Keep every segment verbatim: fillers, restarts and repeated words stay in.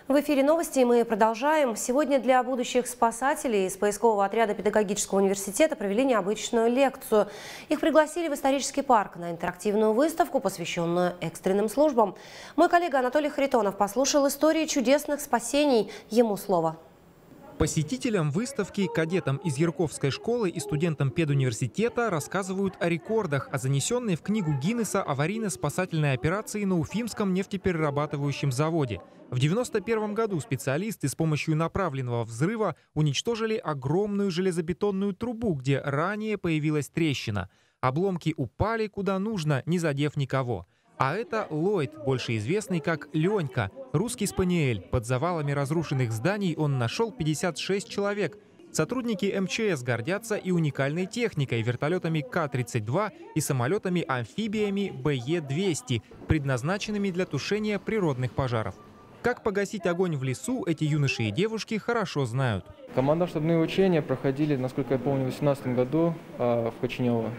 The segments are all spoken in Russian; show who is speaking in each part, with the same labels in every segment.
Speaker 1: В эфире новости, и мы продолжаем. Сегодня для будущих спасателей из поискового отряда педагогического университета провели необычную лекцию. Их пригласили в исторический парк на интерактивную выставку, посвященную экстренным службам. Мой коллега Анатолий Харитонов послушал истории чудесных спасений. Ему слово.
Speaker 2: Посетителям выставки, кадетам из Ярковской школы и студентам педуниверситета рассказывают о рекордах, о занесенной в книгу Гиннесса аварийно-спасательной операции на Уфимском нефтеперерабатывающем заводе. В девяносто первом году специалисты с помощью направленного взрыва уничтожили огромную железобетонную трубу, где ранее появилась трещина. Обломки упали куда нужно, не задев никого. А это Ллойд, больше известный как Ленька, русский спаниель. Под завалами разрушенных зданий он нашел пятьдесят шесть человек. Сотрудники эм че эс гордятся и уникальной техникой, вертолетами ка тридцать два и самолетами-амфибиями бэ е двести, предназначенными для тушения природных пожаров. Как погасить огонь в лесу, эти юноши и девушки хорошо знают.
Speaker 3: Командно-штабные учения проходили, насколько я помню, в две тысячи восемнадцатом году в Коченево.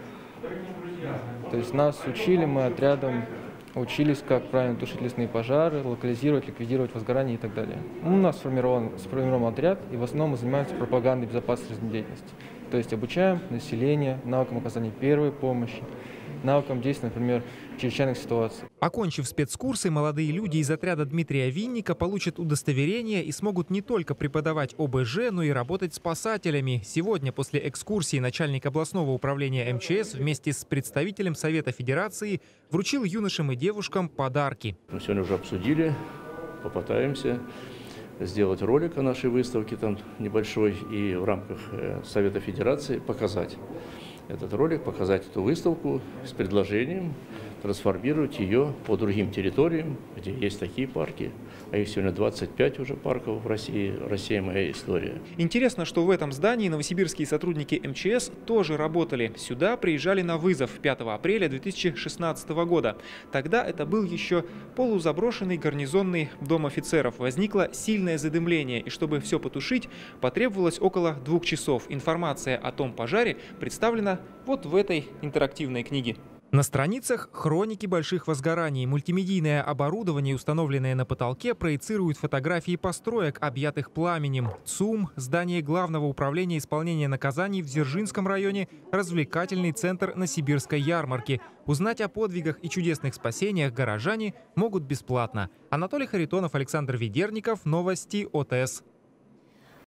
Speaker 3: То есть нас учили, мы отрядом учились, как правильно тушить лесные пожары, локализировать, ликвидировать возгорание и так далее. У нас сформирован, сформирован отряд, и в основном мы занимаемся пропагандой безопасной жизнедеятельности. То есть обучаем население навыкам оказания первой помощи, навыкам действия, например, в чрезвычайных ситуациях.
Speaker 2: Окончив спецкурсы, молодые люди из отряда Дмитрия Винника получат удостоверение и смогут не только преподавать о бэ жэ, но и работать спасателями. Сегодня после экскурсии начальник областного управления эм че эс вместе с представителем Совета Федерации вручил юношам и девушкам подарки.
Speaker 4: Мы сегодня уже обсудили, попытаемся сделать ролик о нашей выставке там небольшой и в рамках Совета Федерации показать этот ролик, показать эту выставку с предложением трансформировать ее по другим территориям, где есть такие парки. А их сегодня двадцать пять уже парков в России. Россия — моя история.
Speaker 2: Интересно, что в этом здании новосибирские сотрудники эм че эс тоже работали. Сюда приезжали на вызов пятого апреля две тысячи шестнадцатого года. Тогда это был еще полузаброшенный гарнизонный дом офицеров. Возникло сильное задымление, и чтобы все потушить, потребовалось около двух часов. Информация о том пожаре представлена вот в этой интерактивной книге. На страницах хроники больших возгораний. Мультимедийное оборудование, установленное на потолке, проецирует фотографии построек, объятых пламенем. ЦУМ, здание Главного управления исполнения наказаний в Дзержинском районе, развлекательный центр на Сибирской ярмарке. Узнать о подвигах и чудесных спасениях горожане могут бесплатно. Анатолий Харитонов, Александр Ведерников. Новости о тэ эс.